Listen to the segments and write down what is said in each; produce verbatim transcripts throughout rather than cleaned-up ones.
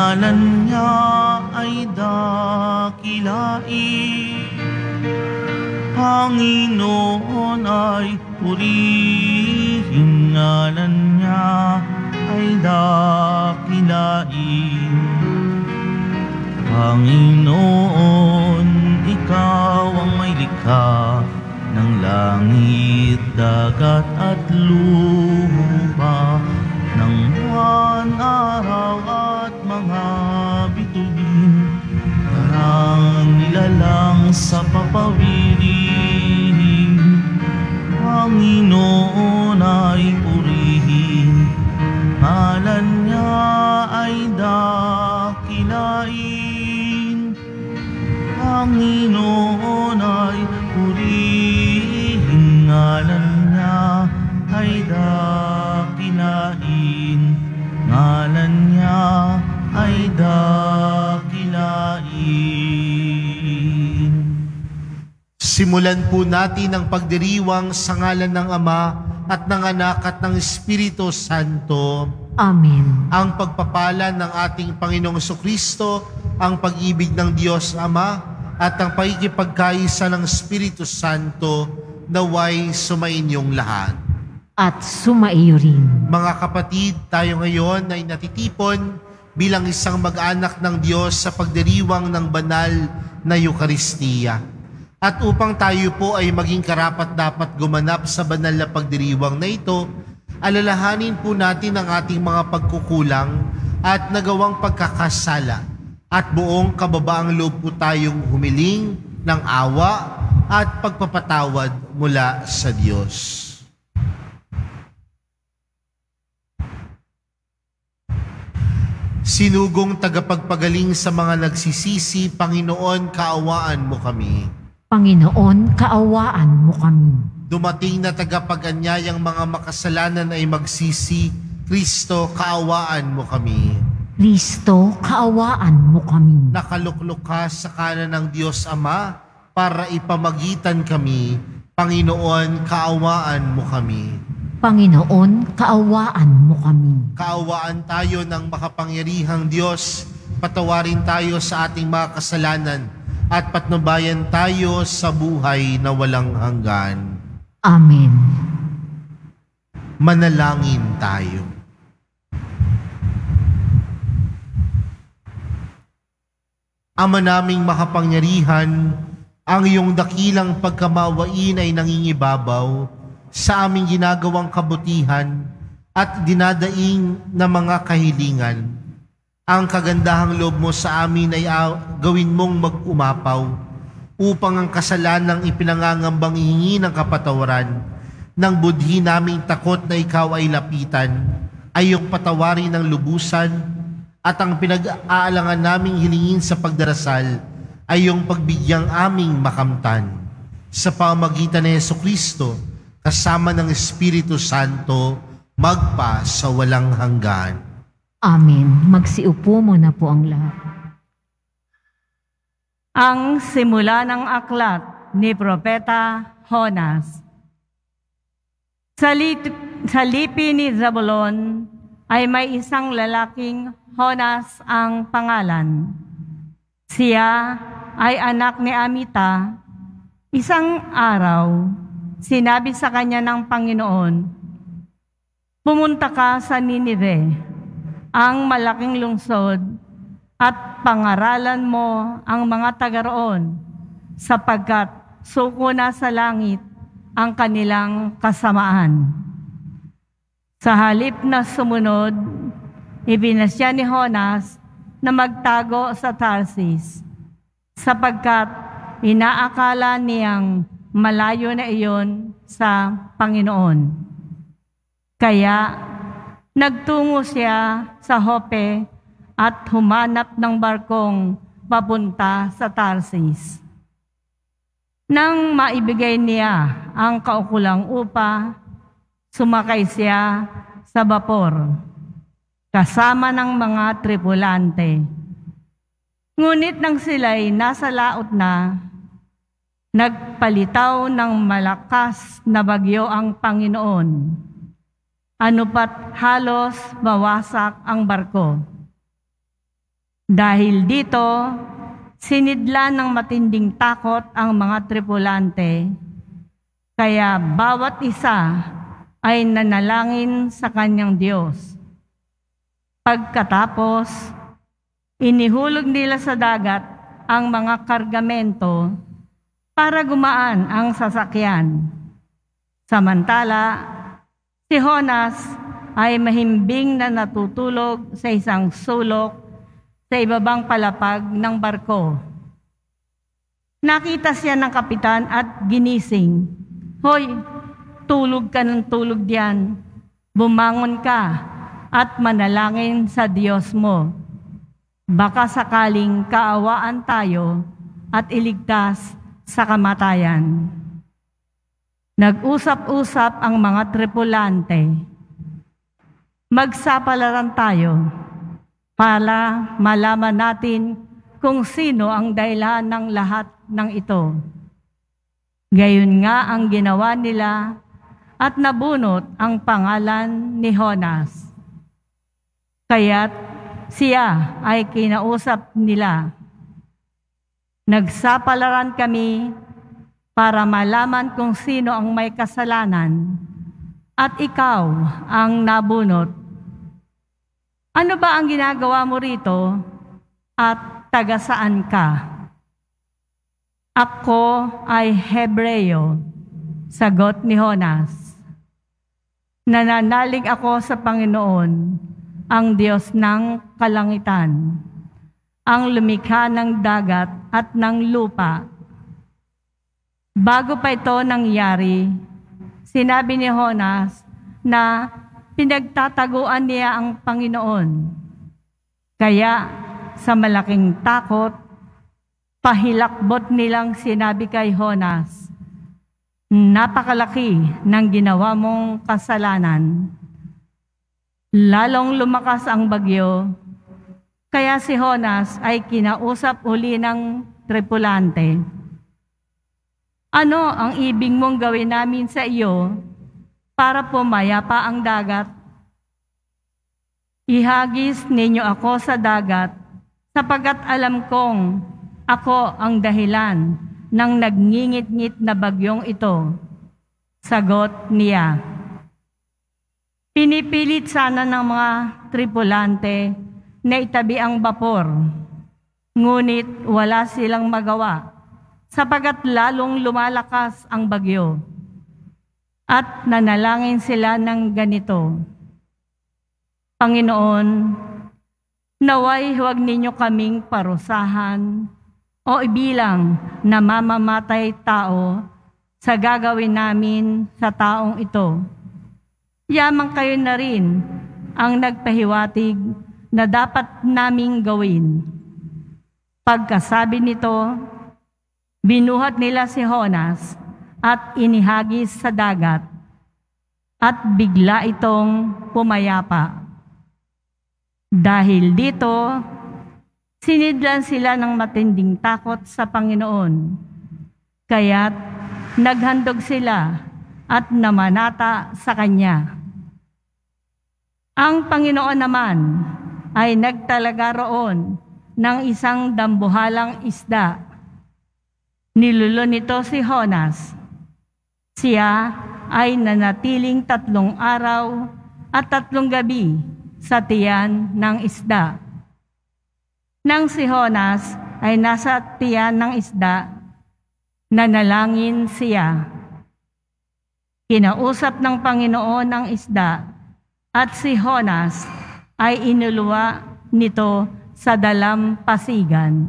ngalan niya ay dakilain. Panginoon ay purihin, ngalan niya ay dakilain. Panginoon, ikaw ang may likha ng langit, dagat at lupa, ng buwan, araw at mga bituin, parang nilalang sa papawirin. Panginoon ay purihin, ngalan niya ay dakilain. Panginoon ay purihin, ngalan niya ay dakilain. Ngalan niya ay dakilain. Simulan po natin ang pagdiriwang sa ngalan ng Ama at ng Anak at ng Espiritu Santo. Amen. Ang pagpapala ng ating Panginoong Jesucristo, ang pag-ibig ng Diyos Ama, at ang pakikipagkaisa ng Espiritu Santo naway sumainyong lahat. At sumaiyo rin. Mga kapatid, tayo ngayon ay natitipon bilang isang mag-anak ng Diyos sa pagdiriwang ng banal na Eukaristiya. At upang tayo po ay maging karapat-dapat gumanap sa banal na pagdiriwang na ito, alalahanin po natin ang ating mga pagkukulang at nagawang pagkakasala. At buong kababaang loob po tayong humiling ng awa at pagpapatawad mula sa Diyos. Sinugong tagapagpagaling sa mga nagsisisi, Panginoon, kaawaan mo kami. Panginoon, kaawaan mo kami. Dumating na tagapag-anyayang mga makasalanan ay magsisi, Kristo, kaawaan mo kami. Kristo, kaawaan mo kami. Nakaluklok ka sa kanan ng Diyos Ama para ipamagitan kami, Panginoon, kaawaan mo kami. Panginoon, kaawaan mo kami. Kaawaan tayo ng makapangyarihang Diyos, patawarin tayo sa ating mga kasalanan, at patnubayan tayo sa buhay na walang hanggan. Amen. Manalangin tayo. Ama naming makapangyarihan, ang iyong dakilang pagkamawain ay nangingibabaw sa aming ginagawang kabutihan at dinadaing na mga kahilingan. Ang kagandahang loob mo sa amin ay gawin mong mag-umapaw upang ang kasalanang ipinangangambang hihingi ng kapatawaran ng budhi naming takot na ikaw ay lapitan ay iyong patawarin ng lubusan, at ang pinag-aalangan naming hilingin sa pagdarasal ay iyong pagbigyang aming makamtan. Sa pamamagitan ni Jesucristo, kasama ng Espiritu Santo, magpa sa walang hanggan. Amen. Magsiupo muna po ang lahat. Ang simula ng aklat ni Propeta Jonas. Sa, lit- sa lipi ni Zabulon ay may isang lalaking Jonas ang pangalan. Siya ay anak ni Amita. Isang araw, sinabi sa kanya ng Panginoon, "Pumunta ka sa Ninive, ang malaking lungsod, at pangaralan mo ang mga taga roon, sapagkat suko na sa langit ang kanilang kasamaan." Sa halip na sumunod, ibinasya ni Jonas na magtago sa Tarsis, sapagkat inaakala niyang malayo na iyon sa Panginoon. Kaya nagtungo siya sa Jope at humanap ng barkong papunta sa Tarsis. Nang maibigay niya ang kaukulang upa, sumakay siya sa bapor, kasama ng mga tripulante. Ngunit nang sila'y nasa laot na, nagpalitaw ng malakas na bagyo ang Panginoon. Ano pat halos mawasak ang barko. Dahil dito, sinidlan ng matinding takot ang mga tripulante, kaya bawat isa ay nanalangin sa kanyang Diyos. Pagkatapos, inihulog nila sa dagat ang mga kargamento para gumaan ang sasakyan. Samantala, si Jonas ay mahimbing na natutulog sa isang sulok sa ibabang palapag ng barko. Nakita siya ng kapitan at ginising. Hoy, tulog ka ng tulog diyan. Bumangon ka at manalangin sa Diyos mo. Baka sakaling kaawaan tayo at iligtas sa kamatayan. Nag-usap-usap ang mga tripulante. Magsapalaran tayo para malaman natin kung sino ang dahilan ng lahat ng ito. Gayon nga ang ginawa nila at nabunot ang pangalan ni Jonas. Kaya't siya ay kinausap nila. Nagsapalaran kami para malaman kung sino ang may kasalanan at ikaw ang nabunot. Ano ba ang ginagawa mo rito at taga saan ka? Ako ay Hebreo, sagot ni Jonas. Nananalig ako sa Panginoon, ang Diyos ng kalangitan, ang lumikha ng dagat at ng lupa. Bago pa ito nangyari, sinabi ni Jonas na pinagtataguan niya ang Panginoon. Kaya sa malaking takot, pahilakbot nilang sinabi kay Jonas, napakalaki ng ginawa mong kasalanan. Lalong lumakas ang bagyo, kaya si Jonas ay kinausap uli ng tripulante. Ano ang ibig mong gawin namin sa iyo para pumayapa ang dagat? Ihagis ninyo ako sa dagat sapagkat alam kong ako ang dahilan ng nagngingit-ngit na bagyong ito. Sagot niya. Pinipilit sana ng mga tripulante na itabi ang bapor, ngunit wala silang magawa sapagkat lalong lumalakas ang bagyo. At nanalangin sila ng ganito, Panginoon, naway huwag ninyo kaming parusahan o ibilang na mamamatay tao sa gagawin namin sa taong ito. Yamang kayo na rin ang nagpahiwatig na dapat naming gawin. Pagkasabi nito, binuhat nila si Jonas at inihagis sa dagat at bigla itong pumayapa. Dahil dito, sinidlan sila ng matinding takot sa Panginoon. Kaya't naghandog sila at namanata sa Kanya. Ang Panginoon naman ay nagtalaga roon ng isang dambuhalang isda. Nilulo nito si Jonas. Siya ay nanatiling tatlong araw at tatlong gabi sa tiyan ng isda. Nang si Jonas ay nasa tiyan ng isda, nanalangin siya. Kinausap ng Panginoon ang isda at si Jonas ay inuluwa nito sa dalampasigan.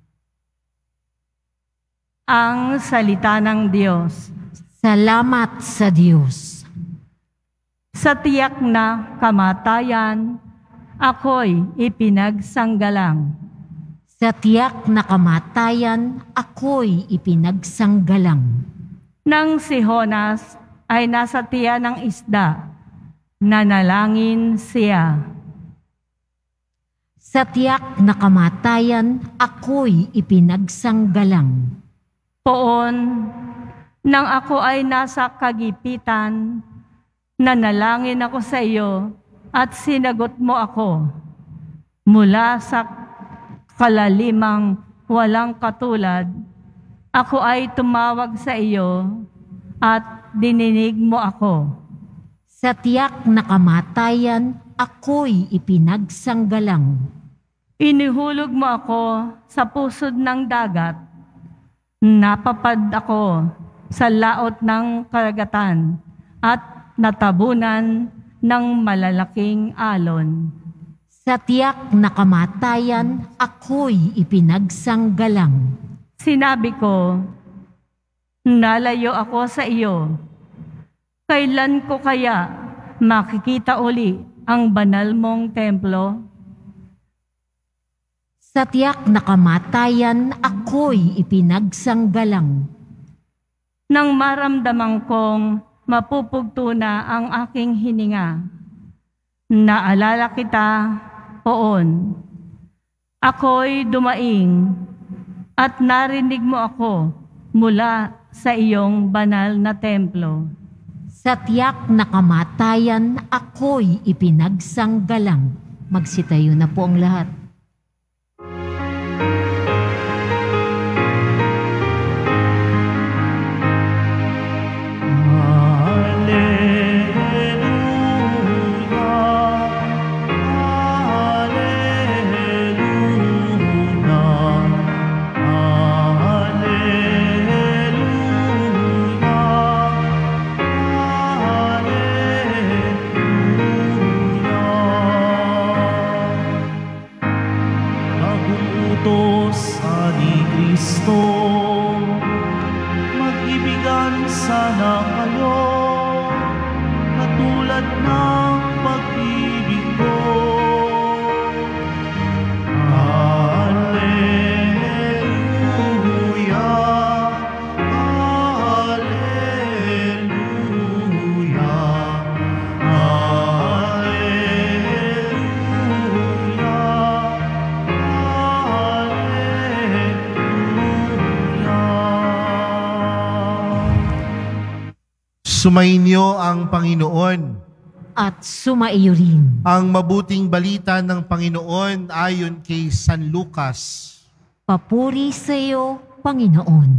Ang salita ng Diyos. Salamat sa Diyos. Sa tiyak na kamatayan, ako'y ipinagsanggalang. Sa tiyak na kamatayan, ako'y ipinagsanggalang. Nang si Jonas ay nasa tiyan ng isda, nanalangin siya. Sa tiyak na kamatayan, ako'y ipinagsanggalang. Poon, nang ako ay nasa kagipitan, nanalangin ako sa iyo at sinagot mo ako. Mula sa kalalimang walang katulad, ako ay tumawag sa iyo at dininig mo ako. Sa tiyak na kamatayan, ako'y ipinagsanggalang. Inihulog mo ako sa pusod ng dagat. Napapad ako sa laot ng karagatan at natabunan ng malalaking alon. Sa tiyak na kamatayan, ako'y ipinagsanggalang. Sinabi ko, nalayo ako sa iyo. Kailan ko kaya makikita uli ang banal mong templo? Sa tiyak na kamatayan, ako'y ipinagsanggalang. Nang maramdaman kong mapupugto na ang aking hininga, naalala kita poon. Ako'y dumaing at narinig mo ako mula sa iyong banal na templo. Sa tiyak na kamatayan, ako'y ipinagsanggalang. Magsitayo na po ang lahat. Mag-ibigan sana kayo, katulad ng pag-ibig ko. Alleluia, Alleluia, Sumainyo ang Panginoon. At sumaiyo rin. Ang mabuting balita ng Panginoon ayon kay San Lucas. Papuri sa iyo, Panginoon.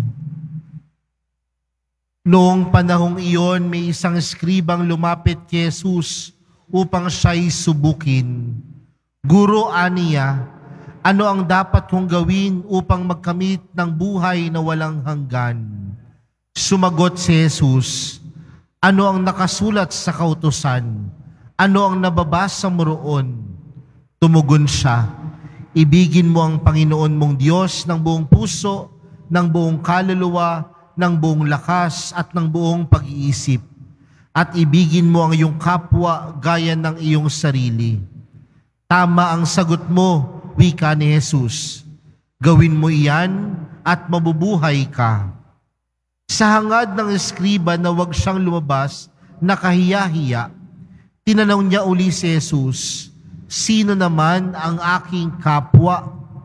Noong panahong iyon, may isang eskribang lumapit kay Jesus upang siya'y subukin. Guro, aniya, ano ang dapat kong gawin upang magkamit ng buhay na walang hanggan? Sumagot si Jesus, ano ang nakasulat sa kautusan? Ano ang nababasa mo roon? Tumugon siya, ibigin mo ang Panginoon mong Diyos ng buong puso, ng buong kaluluwa, ng buong lakas at ng buong pag-iisip. At ibigin mo ang iyong kapwa gaya ng iyong sarili. Tama ang sagot mo, wika ni Jesus. Gawin mo iyan at mabubuhay ka. Sa hangad ng eskriba na wag siyang lumabas, nakahiya-hiya, tinanong niya uli si Jesus, sino naman ang aking kapwa?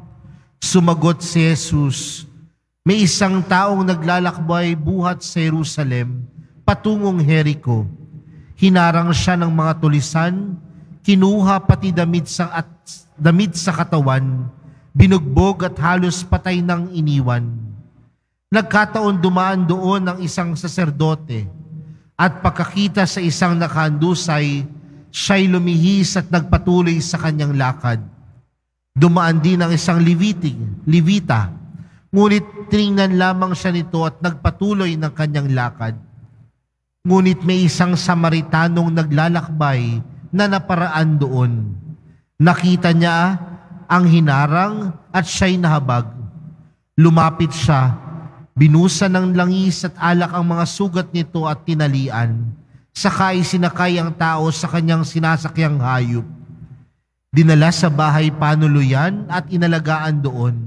Sumagot si Jesus, may isang taong naglalakbay buhat sa Jerusalem, patungong Jericho. Hinarang siya ng mga tulisan, kinuha pati damit sa, at, damit sa katawan, binugbog at halos patay ng iniwan. Nagkataon dumaan doon ang isang saserdote at pagkakita sa isang nakahandusay, siya'y lumihis at nagpatuloy sa kanyang lakad. Dumaan din ang isang Leviting, Levita, ngunit tiningnan lamang siya nito at nagpatuloy ng kanyang lakad. Ngunit may isang Samaritanong naglalakbay na naparaan doon. Nakita niya ang hinarang at siya'y nahabag. Lumapit siya, binusa ng langis at alak ang mga sugat nito at tinalian. Saka isinakay ang tao sa kanyang sinasakyang hayop. Dinala sa bahay panuluyan at inalagaan doon.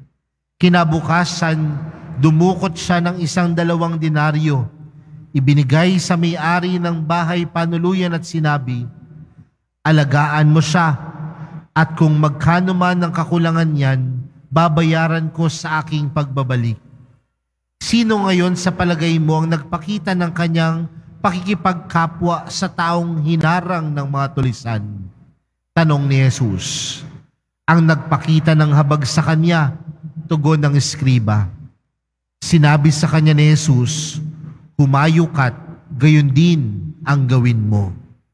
Kinabukasan, dumukot siya ng isang dalawang denaryo. Ibinigay sa may-ari ng bahay panuluyan at sinabi, alagaan mo siya at kung magkano man ang kakulangan niyan, babayaran ko sa aking pagbabalik. Sino ngayon sa palagay mo ang nagpakita ng kanyang pakikipagkapwa sa taong hinarang ng mga tulisan? Tanong ni Jesus. Ang nagpakita ng habag sa kanya, tugon ng eskriba. Sinabi sa kanya ni Jesus, humayo ka't gayon din ang gawin mo.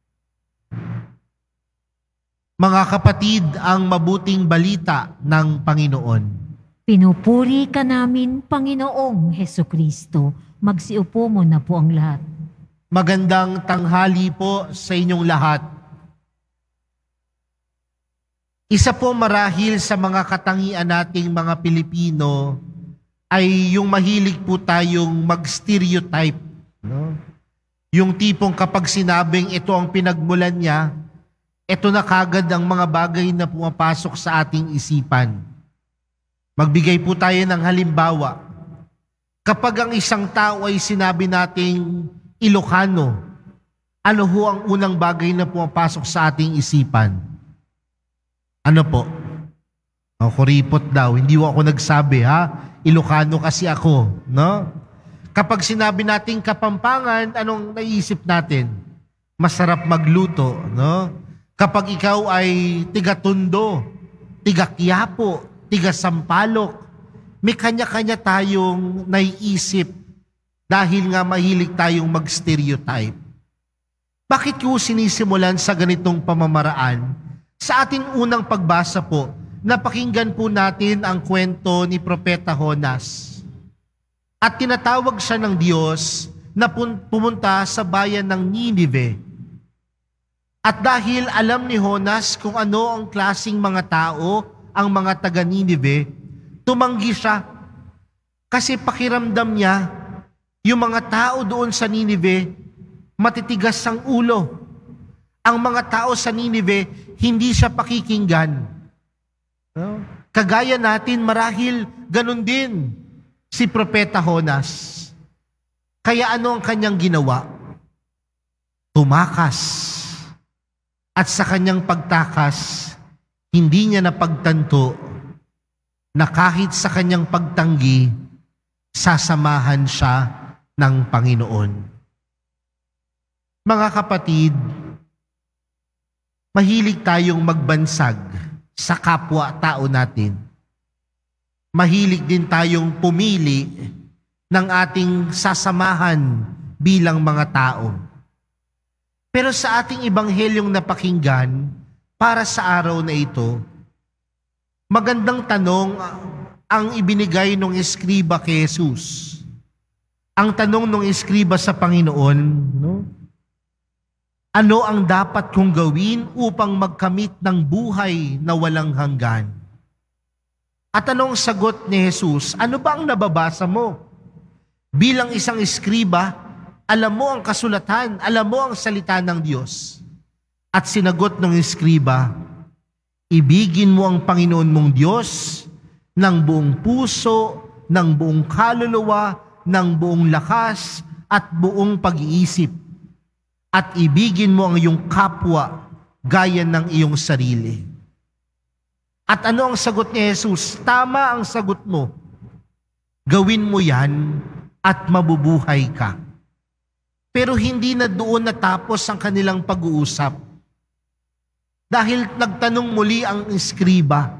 Mga kapatid, ang mabuting balita ng Panginoon. Pinupuri ka namin, Panginoong Hesukristo. Magsiupo mo na po ang lahat. Magandang tanghali po sa inyong lahat. Isa po marahil sa mga katangian nating mga Pilipino ay yung mahilig po tayong mag-stereotype. No? Yung tipong kapag sinabing ito ang pinagmulan niya, ito na kagad ang mga bagay na pumapasok sa ating isipan. Magbigay po tayo ng halimbawa. Kapag ang isang tao ay sinabi nating Ilocano, ano ho ang unang bagay na pumapasok sa ating isipan? Ano po? O, kuripot daw. Hindi ko ako nagsabi, ha? Ilocano kasi ako, no? Kapag sinabi nating Kapampangan, anong naisip natin? Masarap magluto, no? Kapag ikaw ay tiga-Tondo, tiga-Quiapo, tiga-Sampaloc, may kanya-kanya tayong naiisip dahil nga mahilig tayong mag-stereotype. Bakit ko sinisimulan sa ganitong pamamaraan? Sa ating unang pagbasa po, napakinggan po natin ang kwento ni Propeta Jonas. At tinatawag siya ng Diyos na pumunta sa bayan ng Ninive. At dahil alam ni Jonas kung ano ang klaseng mga tao ang mga taga Ninive, tumanggi siya. Kasi pakiramdam niya, yung mga tao doon sa Ninive, matitigas ang ulo. Ang mga tao sa Ninive, hindi siya pakikinggan. No? Kagaya natin, marahil ganun din si Propeta Jonas. Kaya ano ang kanyang ginawa? Tumakas. At sa kanyang pagtakas, hindi niya napagtanto na kahit sa kanyang pagtanggi, sasamahan siya ng Panginoon. Mga kapatid, mahilig tayong magbansag sa kapwa-tao natin. Mahilig din tayong pumili ng ating sasamahan bilang mga tao. Pero sa ating ibanghelyong napakinggan, para sa araw na ito, magandang tanong ang ibinigay ng eskriba kay Jesus. Ang tanong ng eskriba sa Panginoon, no? Ano ang dapat kong gawin upang magkamit ng buhay na walang hanggan? At anong sagot ni Jesus? Ano ba ang nababasa mo? Bilang isang eskriba, alam mo ang kasulatan, alam mo ang salita ng Diyos. At sinagot ng eskriba, ibigin mo ang Panginoon mong Diyos ng buong puso, ng buong kaluluwa, ng buong lakas, at buong pag-iisip. At ibigin mo ang iyong kapwa gaya ng iyong sarili. At ano ang sagot ni Jesus? Tama ang sagot mo. Gawin mo yan at mabubuhay ka. Pero hindi na doon natapos ang kanilang pag-uusap. Dahil nagtanong muli ang eskriba,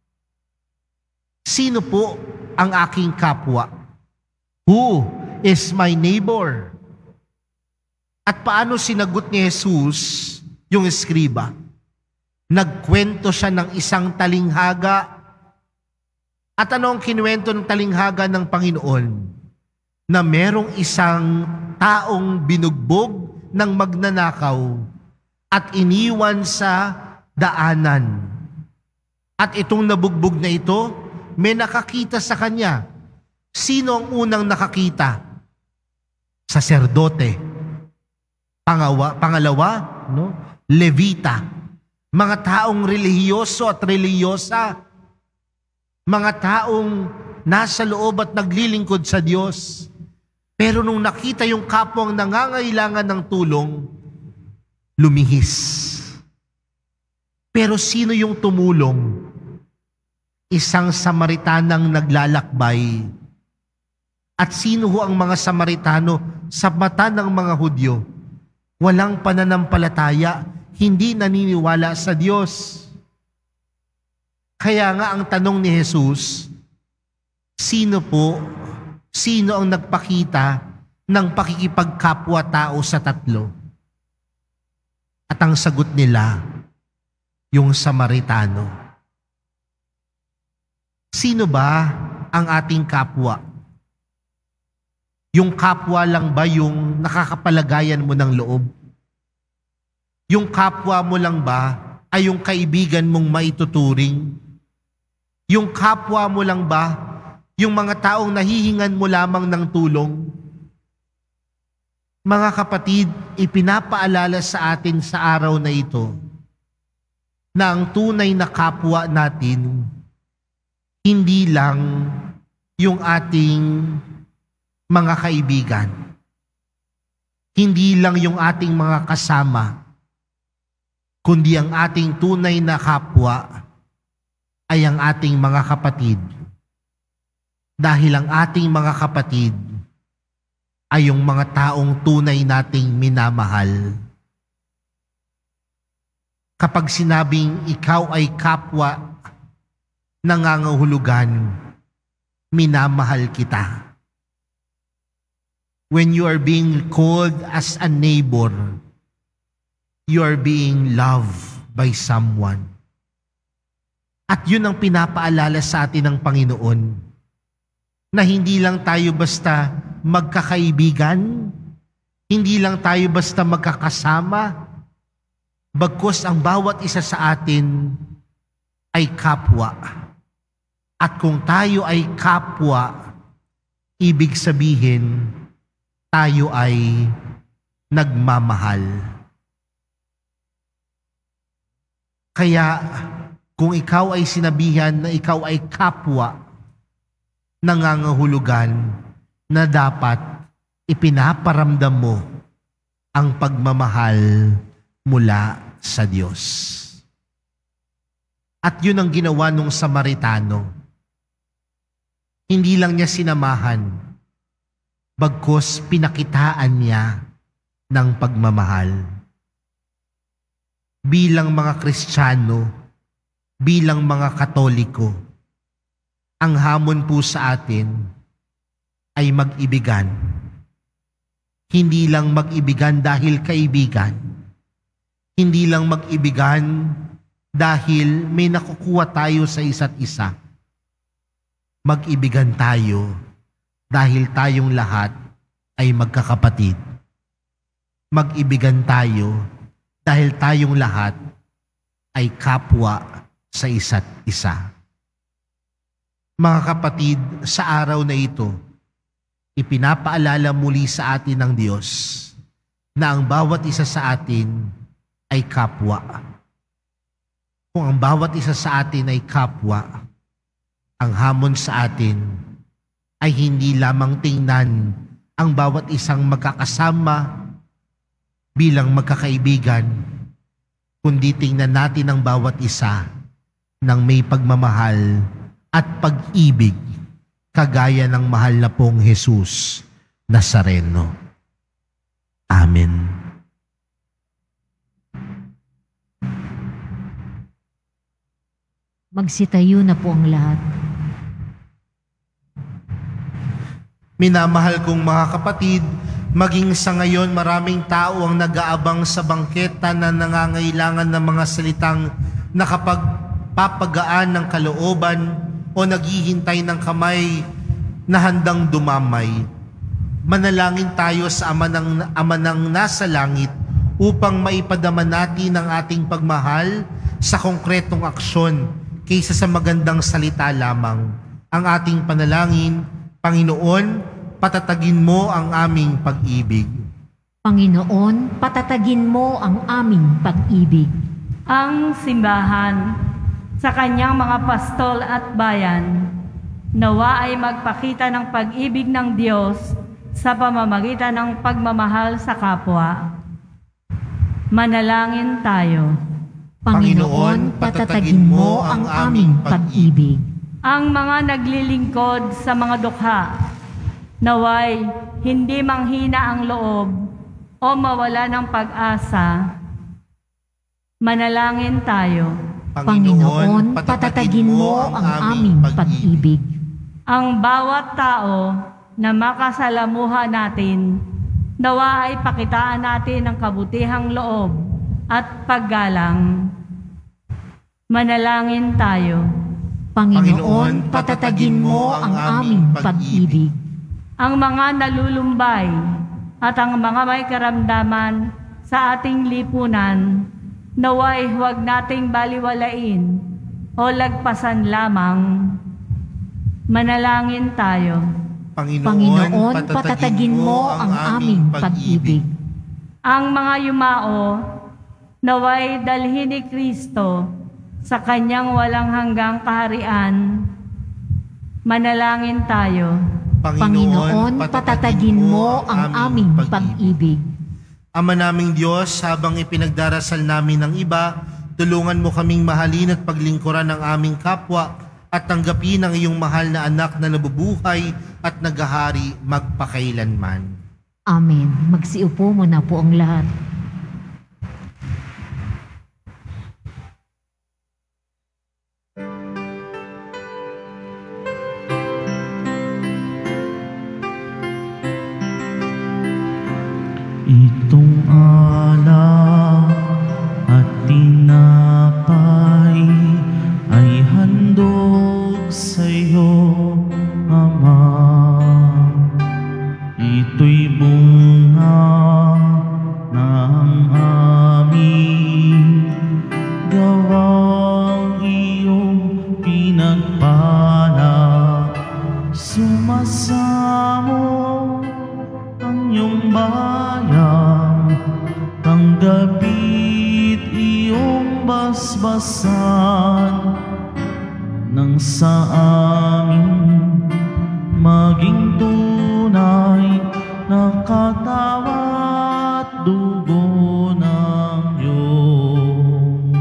sino po ang aking kapwa? Who is my neighbor? At paano sinagot ni Jesus yung eskriba? Nagkwento siya ng isang talinghaga. At ano ang kinuwento ng talinghaga ng Panginoon? Na merong isang taong binugbog ng magnanakaw at iniwan sa daanan. At itong nabugbog na ito, may nakakita sa kanya. Sino ang unang nakakita? Saserdote. Pangawa, pangalawa, no? Levita. Mga taong relihiyoso at reliyosa. Mga taong nasa loob at naglilingkod sa Diyos. Pero nung nakita yung kapwang nangangailangan ng tulong, lumihis. Pero sino yung tumulong? Isang Samaritanang naglalakbay. At sino ho ang mga Samaritano sa mata ng mga Hudyo? Walang pananampalataya, hindi naniniwala sa Diyos. Kaya nga ang tanong ni Jesus, sino po, sino ang nagpakita ng pakikipagkapwa-tao sa tatlo? At ang sagot nila, yung Samaritano. Sino ba ang ating kapwa? Yung kapwa lang ba yung nakakapalagayan mo ng loob? Yung kapwa mo lang ba ay yung kaibigan mong maituturing? Yung kapwa mo lang ba yung mga taong nahihingan mo lamang ng tulong? Mga kapatid, ipinapaalala sa atin sa araw na ito na ang tunay na kapwa natin hindi lang yung ating mga kaibigan, hindi lang yung ating mga kasama, kundi ang ating tunay na kapwa ay ang ating mga kapatid. Dahil ang ating mga kapatid ay yung mga taong tunay nating minamahal. Kapag sinabing ikaw ay kapwa, nangangahulugan, minamahal kita. When you are being called as a neighbor, you are being loved by someone. At yun ang pinapaalala sa atin ng Panginoon, na hindi lang tayo basta magkakaibigan, hindi lang tayo basta magkakasama, bagkus ang bawat isa sa atin ay kapwa. At kung tayo ay kapwa, ibig sabihin, tayo ay nagmamahal. Kaya, kung ikaw ay sinabihan na ikaw ay kapwa, nangangahulugan na dapat ipinaparamdam mo ang pagmamahal mula sa Diyos. At yun ang ginawa nung Samaritano. Hindi lang niya sinamahan, bagkus pinakitaan niya ng pagmamahal. Bilang mga Kristiyano, bilang mga Katoliko, ang hamon po sa atin ay mag-ibigan. Hindi lang mag-ibigan dahil kaibigan. Hindi lang mag-ibigan dahil may nakukuha tayo sa isa't isa. Mag-ibigan tayo dahil tayong lahat ay magkakapatid. Mag-ibigan tayo dahil tayong lahat ay kapwa sa isa't isa. Mga kapatid, sa araw na ito, ipinapaalala muli sa atin ng Diyos na ang bawat isa sa atin ay kapwa. Kung ang bawat isa sa atin ay kapwa, ang hamon sa atin ay hindi lamang tingnan ang bawat isang magkakasama bilang magkakaibigan, kundi tingnan natin ang bawat isa ng may pagmamahal at pag-ibig kagaya ng mahal na pong Jesus Nazareno. Amen. Magsitayo na po ang lahat. Minamahal kong mga kapatid, maging sa ngayon maraming tao ang nag-aabang sa bangketa na nangangailangan ng mga salitang nakapagpapagaan ng kalooban o naghihintay ng kamay na handang dumamay. Manalangin tayo sa Ama ng, Ama ng nasa langit upang maipadama natin ang ating pagmahal sa konkretong aksyon kaysa sa magandang salita lamang. Ang ating panalangin, Panginoon, patatagin mo ang aming pag-ibig. Panginoon, patatagin mo ang aming pag-ibig. Ang simbahan sa kanyang mga pastol at bayan, nawa ay magpakita ng pag-ibig ng Diyos sa pamamagitan ng pagmamahal sa kapwa. Manalangin tayo. Panginoon, patatagin mo ang aming pag-ibig. Ang mga naglilingkod sa mga dukha, naway hindi manghina ang loob o mawala ng pag-asa. Manalangin tayo. Panginoon, patatagin mo ang aming pag-ibig. Ang bawat tao na makasalamuha natin, nawa ay pakitaan natin ang kabutihang loob at paggalang. Manalangin tayo. Panginoon, patatagin mo ang aming pag-ibig. Ang mga nalulumbay at ang mga may karamdaman sa ating lipunan, naway huwag nating baliwalain o lagpasan lamang. Manalangin tayo. Panginoon, patatagin mo ang aming pag-ibig. Ang mga yumao, naway dalhin ni Kristo sa kanyang walang hanggang kaharian. Manalangin tayo. Panginoon, patatagin mo ang aming pag-ibig. Ama naming Diyos, habang ipinagdarasal namin ng iba, tulungan mo kaming mahalin at paglingkuran ng aming kapwa at tanggapin ang iyong mahal na anak na nabubuhay at naghahari magpakailanman. Amen. Magsiupo mo na po ang lahat. Itong alak at tinapay ay handog sa iyo, Ama. Ito'y bunga ng aming gawang iyong pinagpala. Sumasamo ang iyong bayan, tanggapit iyong basbasan, nang sa amin maging tunay na katawan at dugo ng iyong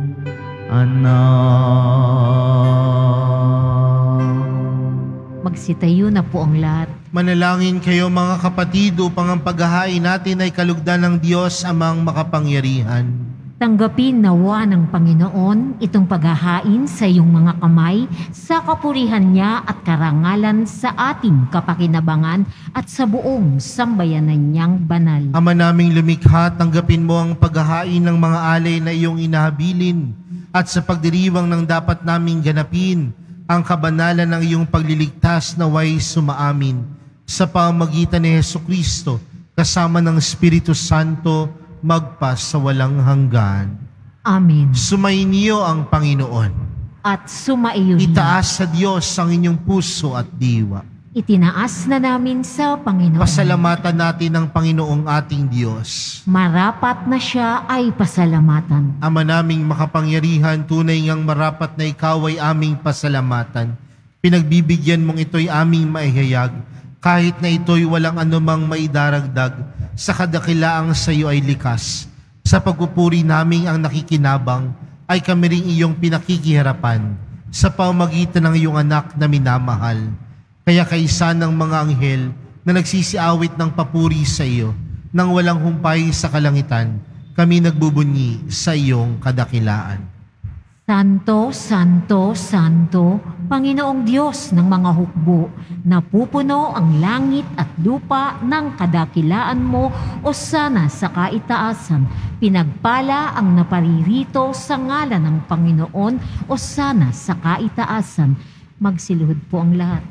anak. Magsitayo na po ang lahat. Manalangin kayo mga kapatid upang ang paghahain natin ay kalugdan ng Diyos amang makapangyarihan. Tanggapin nawa ng Panginoon itong paghahain sa iyong mga kamay sa kapurihan niya at karangalan sa ating kapakinabangan at sa buong sambayanan niyang banal. Ama naming lumikha, tanggapin mo ang paghahain ng mga alay na iyong inahabilin at sa pagdiriwang ng dapat naming ganapin ang kabanalan ng iyong pagliligtas na way sumaamin sa pamamagitan ni Hesukristo kasama ng Espiritu Santo magpas sa walang hanggan. Amen. Sumainyo ang Panginoon. At sumaiyo rin. Itaas sa Diyos ang inyong puso at diwa. Itinaas na namin sa Panginoon. Pasalamatan natin ang Panginoong ating Diyos. Marapat na siya ay pasalamatan. Ama naming makapangyarihan, tunay ngang marapat na ikaw ay aming pasalamatan. Pinagbibigyan mong ito'y aming maihayag, kahit na ito'y walang anumang maidaragdag, sa kadakilaang sa iyo ay likas. Sa pagpupuri naming ang nakikinabang, ay kami ring iyong pinakikiharapan, sa pamamagitan ng iyong anak na minamahal. Kaya kaisa ng mga anghel na nagsisiawit ng papuri sa iyo, nang walang humpay sa kalangitan, kami nagbubunyi sa iyong kadakilaan. Santo, Santo, Santo, Panginoong Diyos ng mga hukbo, napupuno ang langit at lupa ng kadakilaan mo o sana sa kaitaasan. Pinagpala ang naparirito sa ngalan ng Panginoon o sana sa kaitaasan. Magsiluhod po ang lahat.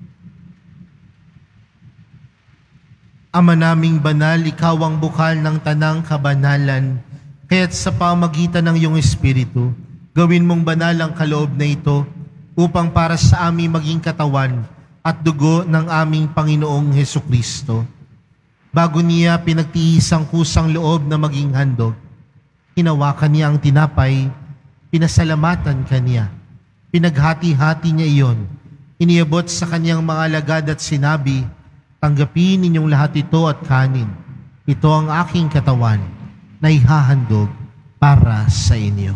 Ama naming banal, ikaw ang bukal ng tanang kabanalan, kaya't sa pamagitan ng iyong Espiritu, gawin mong banal ang kaloob na ito upang para sa aming maging katawan at dugo ng aming Panginoong Hesukristo. Bago niya pinagtiis ang kusang loob na maging handog, hinawakan niya ang tinapay, pinasalamatan kaniya, pinaghati-hati niya iyon, iniabot sa kanyang mga alagad at sinabi, tanggapin ninyong lahat ito at kanin. Ito ang aking katawan na ihahandog para sa inyo.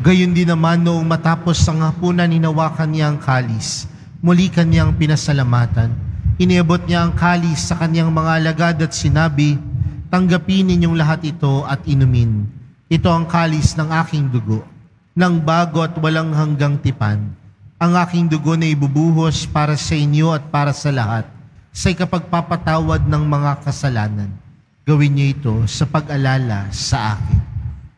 Gayon din naman noong matapos ang hapunan, hinawakan niya ang kalis. Muli kanyang pinasalamatan. Iniabot niya ang kalis sa kanyang mga alagad at sinabi, "Tanggapin ninyong lahat ito at inumin. Ito ang kalis ng aking dugo, ng bago at walang hanggang tipan. Ang aking dugo na ibubuhos para sa inyo at para sa lahat, sa ikapagpapatawad ng mga kasalanan. Gawin niyo ito sa pag-alala sa akin."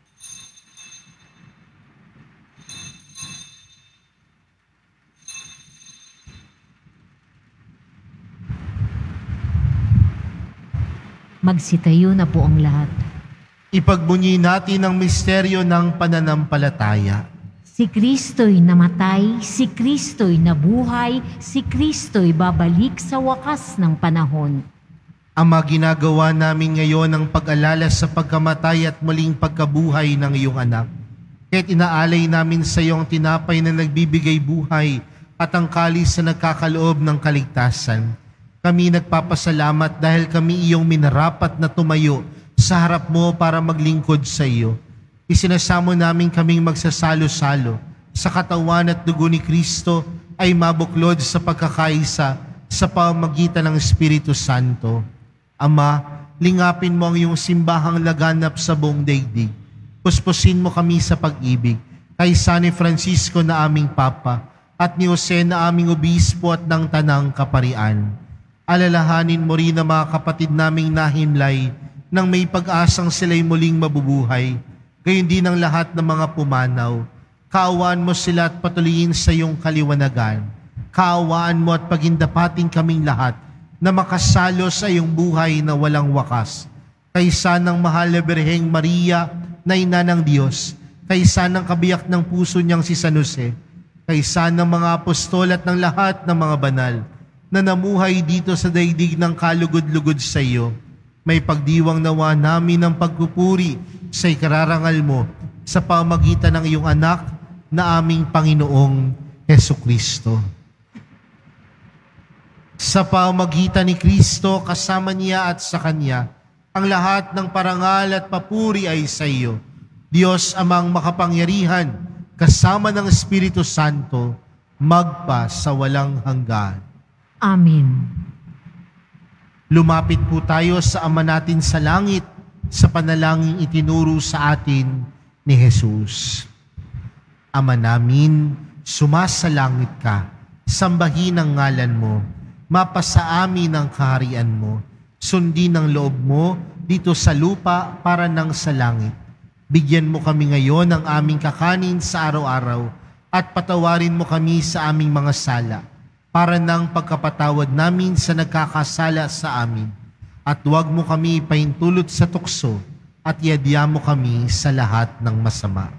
Magsitayo na po ang lahat. Ipagbunyi natin ang misteryo ng pananampalataya. Si Kristo'y namatay, si Kristo'y nabuhay, si Kristo'y babalik sa wakas ng panahon. Ama, ginagawa namin ngayon ang pag-alala sa pagkamatay at muling pagkabuhay ng iyong anak. Kaya't inaalay namin sa iyo ang tinapay na nagbibigay buhay at ang kalis na nagkakaloob ng kaligtasan. Kami nagpapasalamat dahil kami iyong minarapat na tumayo sa harap mo para maglingkod sa iyo. Isinasamo namin kaming magsasalo-salo sa katawan at dugo ni Kristo ay mabuklod sa pagkakaisa sa pamamagitan ng Espiritu Santo. Ama, lingapin mo ang iyong simbahang laganap sa buong daigdig. Puspusin mo kami sa pag-ibig kay San Francisco na aming Papa at ni Jose na aming Obispo at ng Tanang Kaparian. Alalahanin mo rin ang mga kapatid naming nahimlay nang may pag-asang sila'y muling mabubuhay. Gayon din ang lahat ng mga pumanaw. Kaawaan mo sila at patuloyin sa iyong kaliwanagan. Kaawaan mo at pagindapatin kaming lahat na makasalo sa iyong buhay na walang wakas. Kaysa ng mahal na Birheng Maria na ina ng Diyos, kaysa ng kabiyak ng puso niyang si San Jose, kaysa ng mga apostol at ng lahat ng mga banal na namuhay dito sa daigdig ng kalugod-lugod sa iyo, may pagdiwang nawa namin ng pagpupuri sa ikararangal mo sa pamagitan ng iyong anak na aming Panginoong Hesukristo. Sa pamagitan ni Kristo, kasama niya at sa Kanya, ang lahat ng parangal at papuri ay sa iyo, Diyos Amang makapangyarihan, kasama ng Espiritu Santo, magpa sa walang hanggan. Amen. Lumapit po tayo sa Ama natin sa langit sa panalangin itinuro sa atin ni Jesus. Ama namin, sumasalangit ka, sambahin ang ngalan mo, mapasa amin ang kaharian mo, sundin ang loob mo dito sa lupa para nang sa langit. Bigyan mo kami ngayon ng aming kakanin sa araw-araw at patawarin mo kami sa aming mga sala para nang pagkapatawad namin sa nagkakasala sa amin. At huwag mo kami ipahintulot sa tukso at iadya mo kami sa lahat ng masama.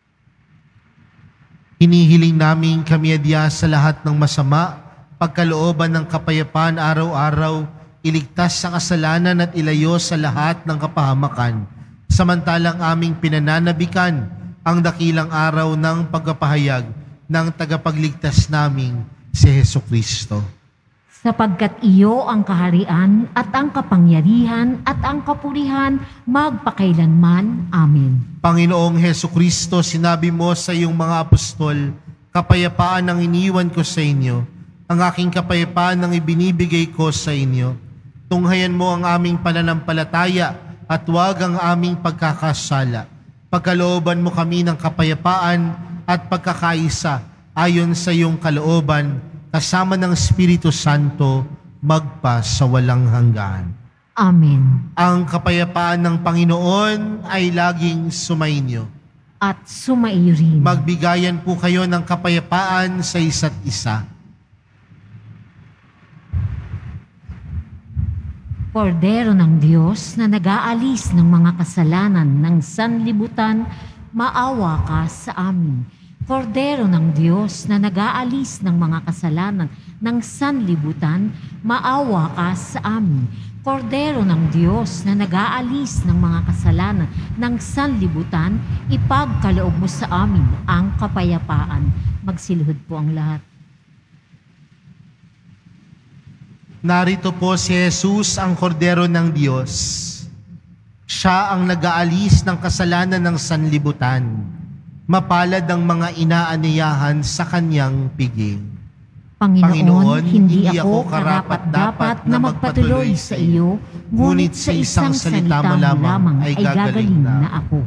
Hinihiling namin kami adya sa lahat ng masama, pagkalooban ng kapayapaan araw-araw, iligtas sa kasalanan at ilayo sa lahat ng kapahamakan, samantalang aming pinananabikan ang dakilang araw ng pagpapahayag ng tagapagligtas naming si Hesukristo. Sapagkat iyo ang kaharian at ang kapangyarihan at ang kapurihan magpakailanman. Amen. Panginoong Hesukristo, sinabi mo sa iyong mga apostol, kapayapaan ang iniwan ko sa inyo, ang aking kapayapaan ang ibinibigay ko sa inyo. Tunghayan mo ang aming pananampalataya at huwag ang aming pagkakasala. Pagkalooban mo kami ng kapayapaan at pagkakaisa ayon sa iyong kalooban, kasama ng Espiritu Santo, magpa sa walang hanggan. Amen. Ang kapayapaan ng Panginoon ay laging sumainyo. At sumaiyo rin. Magbigayan po kayo ng kapayapaan sa isa't isa. Kordero ng Diyos na nag-aalis ng mga kasalanan ng sanlibutan, maawa ka sa amin. Kordero ng Diyos na nag-aalis ng mga kasalanan ng sanlibutan, maawa ka sa amin. Kordero ng Diyos na nag-aalis ng mga kasalanan ng sanlibutan, ipagkaloob mo sa amin ang kapayapaan. Magsilhod po ang lahat. Narito po si Jesus, ang Kordero ng Diyos. Siya ang nag-aalis ng kasalanan ng sanlibutan. Mapalad ang mga inaaniyahan sa kanyang piging. Panginoon, Panginoon, hindi hindi ako ako karapat-dapat na magpatuloy sa iyo, ngunit sa isang salita mo lamang ay gagaling na ako.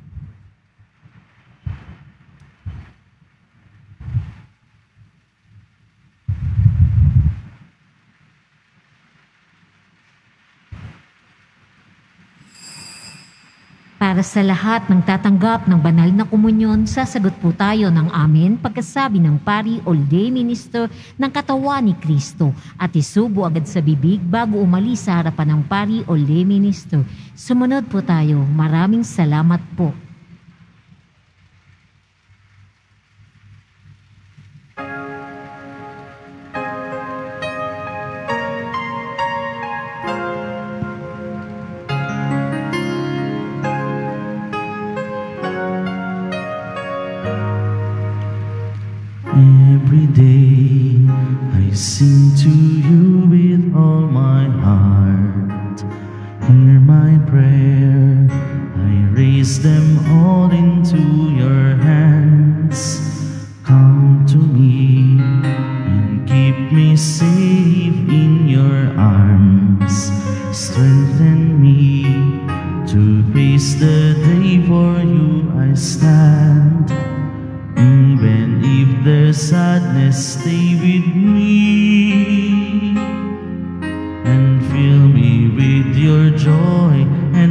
Para sa lahat ng tatanggap ng banal na komunyon, sasagot po tayo ng amen pagkasabi ng pari o lay minister ng katawan ni Kristo at isubo agad sa bibig bago umalis sa harapan ng pari o lay minister. Sumunod po tayo. Maraming salamat po. Every day I sing to you with all my heart. Hear my prayer, I raise them all into your hands. Come to me and keep me safe in your arms. Strengthen me to face the day, for you I stand. Even if there's sadness, stay with me and fill me with your joy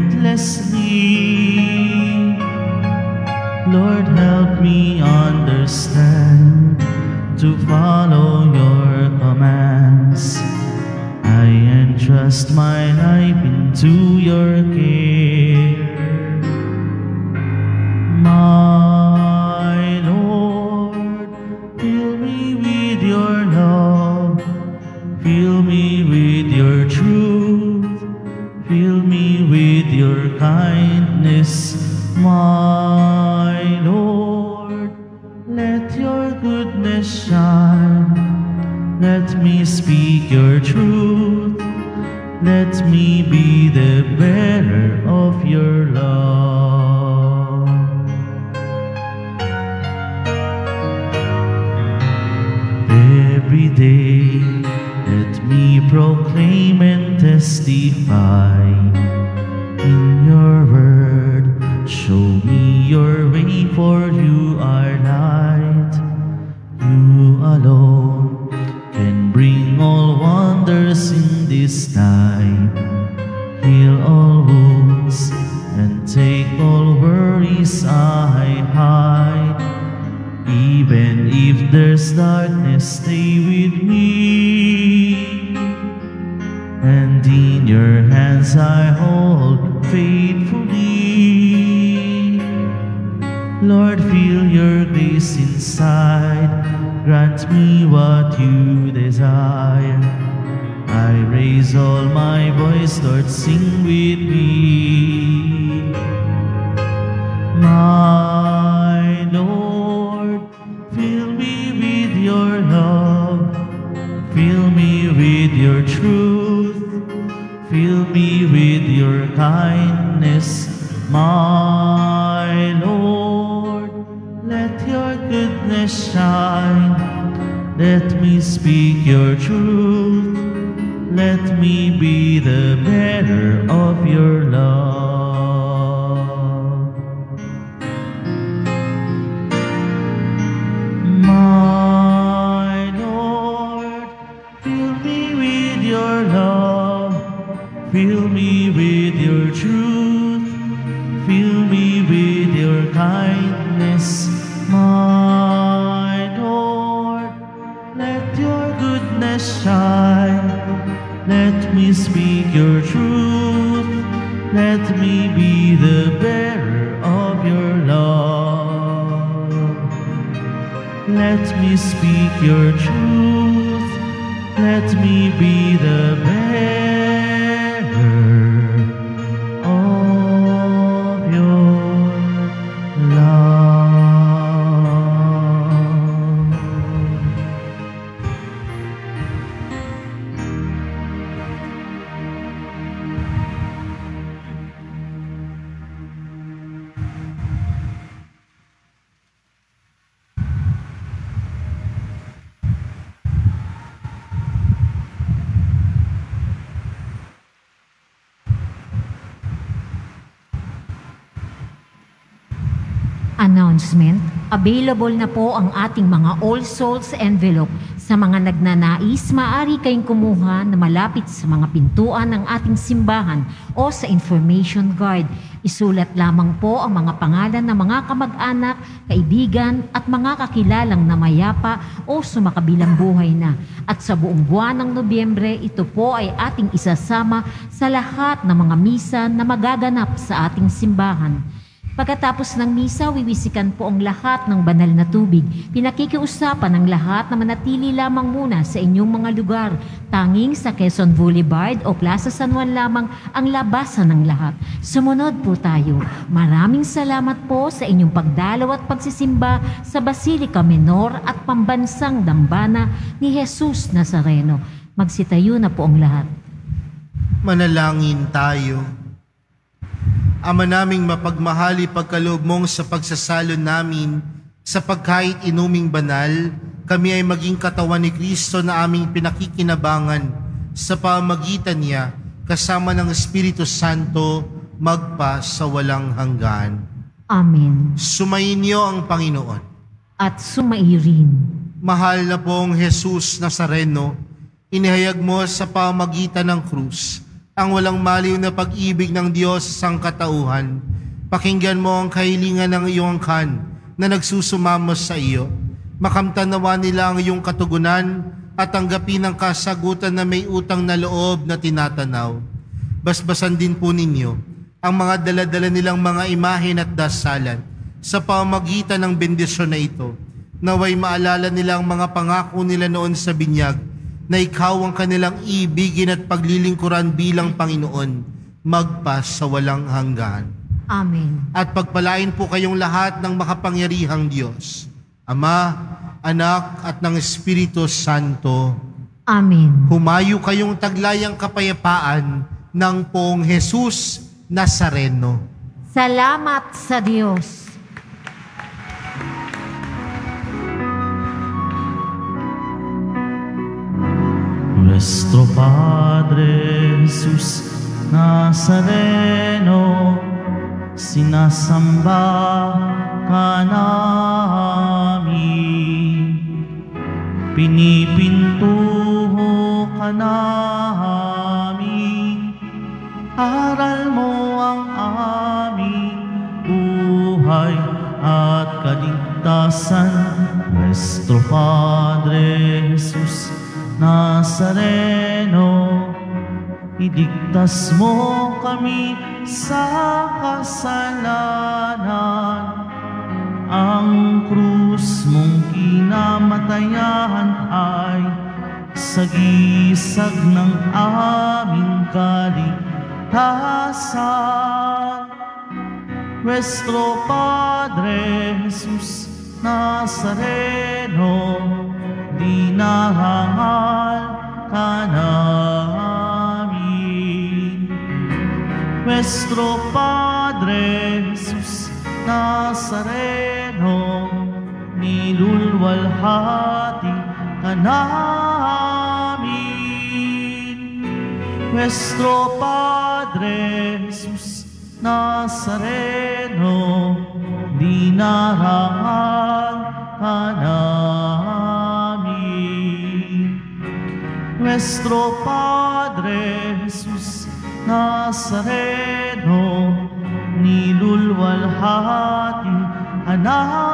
endlessly. Lord, help me understand to follow your commands. I entrust my life into your care. My Lord, fill me with your love, fill me with your truth, fill me with your kindness. My Lord, let your goodness shine, let me speak your truth, let me be the bearer of your love. Every day, let me proclaim and testify in your word. Show me your way, for you are light. You alone can bring all wonders in this time. Heal all wounds and take all worries I hide. Even if there's darkness, stay with me. And in your hands I hold faithfully. Lord, feel your grace inside. Grant me what you desire. I raise all my voice, Lord, sing with me. My Lord, fill me with your love, fill me with your truth, fill me with your kindness. My Lord, let your goodness shine, let me speak your truth, let me be the bearer of your love. My Lord, fill me with your love, fill me with your truth, fill me with your kindness. My Lord, let your goodness shine, let me speak your truth, let me be the bearer of your love. Let me speak your truth, let me be the bearer of your love. Announcement, available na po ang ating mga All Souls envelope. Sa mga nagnanais, maaari kayong kumuha na malapit sa mga pintuan ng ating simbahan o sa information card. Isulat lamang po ang mga pangalan ng mga kamag-anak, kaibigan at mga kakilalang na mayapa o sumakabilang buhay na. At sa buong buwan ng Nobyembre, ito po ay ating isasama sa lahat ng mga misa na magaganap sa ating simbahan. Pagkatapos ng misa, wiwisikan po ang lahat ng banal na tubig. Pinakikiusapan ng lahat na manatili lamang muna sa inyong mga lugar. Tanging sa Quezon Boulevard o Plaza San Juan lamang ang labasan ng lahat. Sumunod po tayo. Maraming salamat po sa inyong pagdalaw at pagsisimba sa Basilica Menor at Pambansang Dambana ni Jesus Nazareno. Magsitayo na po ang lahat. Manalangin tayo. Ama naming mapagmahali pagkaloob mong sa pagsasalon namin sa pagkait inuming banal, kami ay maging katawan ni Kristo na aming pinakikinabangan sa pamagitan niya kasama ng Espiritu Santo magpa sa walang hanggan. Amen. Sumayin niyo ang Panginoon. At sumairin. Mahal na pong Jesus Nazareno, inihayag mo sa pamagitan ng krus ang walang maliw na pag-ibig ng Diyos sa sangkatauhan. Pakinggan mo ang kahilingan ng iyong angkan na nagsusumamos sa iyo. Makamtan nawa nila ang iyong katugunan at tanggapin ang kasagutan na may utang na loob na tinatanaw. Basbasan din po ninyo ang mga daladala nilang mga imahen at dasalan sa pamagitan ng bendisyon na ito. Naway maalala nila ang mga pangako nila noon sa binyag na ikaw ang kanilang ibigin at paglilingkuran bilang Panginoon, magpa sa walang hanggan. Amen. At pagpalain po kayong lahat ng makapangyarihang Diyos, Ama, Anak at ng Espiritu Santo. Amen. Humayo kayong taglayang kapayapaan ng Poong Jesus Nazareno. Salamat sa Diyos. Nuestro Padre Jesus Nazareno, sinasamba ka namin, pinipintuho ka namin, aral mo ang aming buhay at kaligtasan. Nuestro Padre Jesus Nazareno, iligtas mo kami sa kasalanan. Ang krus mong kinamatayan ay sagisag ng aming kaligtasan. Nuestro Padre Jesus Nazareno, dinahangal ka namin. Nuestro Padre Jesus Nazareno, nilulwalhati ka namin. Nuestro Padre Jesus Nazareno, dinahangal ka namin. Nuestro Padre Jesus Nazareno, nilulwalhati ka namin.